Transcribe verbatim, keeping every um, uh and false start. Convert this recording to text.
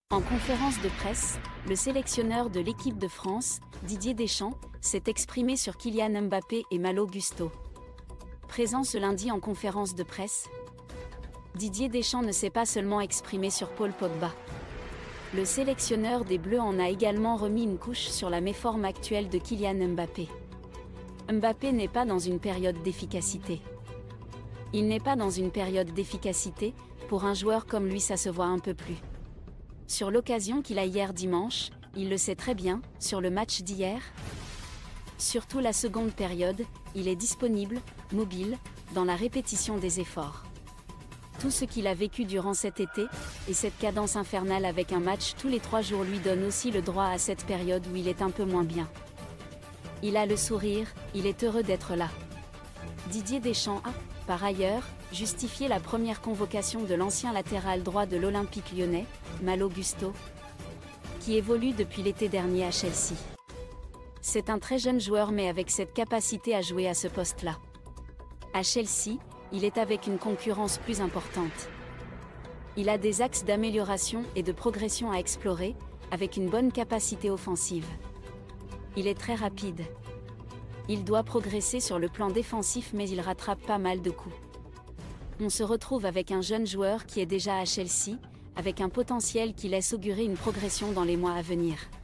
En conférence de presse, le sélectionneur de l'équipe de France, Didier Deschamps, s'est exprimé sur Kylian Mbappé et Malo Gusto. Présent ce lundi en conférence de presse, Didier Deschamps ne s'est pas seulement exprimé sur Paul Pogba. Le sélectionneur des Bleus en a également remis une couche sur la méforme actuelle de Kylian Mbappé. Mbappé n'est pas dans une période d'efficacité. Il n'est pas dans une période d'efficacité, pour un joueur comme lui ça se voit un peu plus. Sur l'occasion qu'il a hier dimanche, il le sait très bien, sur le match d'hier. Surtout la seconde période, il est disponible, mobile, dans la répétition des efforts. Tout ce qu'il a vécu durant cet été, et cette cadence infernale avec un match tous les trois jours lui donne aussi le droit à cette période où il est un peu moins bien. Il a le sourire, il est heureux d'être là. Didier Deschamps a, par ailleurs, justifié la première convocation de l'ancien latéral droit de l'Olympique lyonnais, Malo Gusto, qui évolue depuis l'été dernier à Chelsea. C'est un très jeune joueur mais avec cette capacité à jouer à ce poste-là. À Chelsea, il est avec une concurrence plus importante. Il a des axes d'amélioration et de progression à explorer, avec une bonne capacité offensive. Il est très rapide. Il doit progresser sur le plan défensif mais il rattrape pas mal de coups. On se retrouve avec un jeune joueur qui est déjà à Chelsea, avec un potentiel qui laisse augurer une progression dans les mois à venir.